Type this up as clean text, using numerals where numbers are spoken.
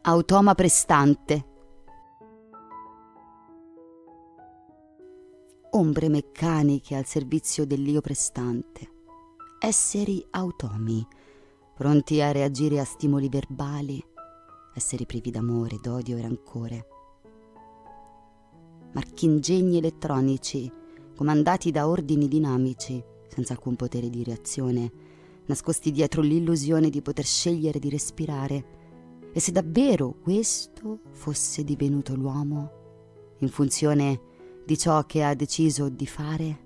Automa prestante. Ombre meccaniche al servizio dell'io prestante. Esseri automi, pronti a reagire a stimoli verbali. Esseri privi d'amore, d'odio e rancore. Marchingegni elettronici, comandati da ordini dinamici, senza alcun potere di reazione, nascosti dietro l'illusione di poter scegliere di respirare. E se davvero questo fosse divenuto l'uomo, in funzione di ciò che ha deciso di fare?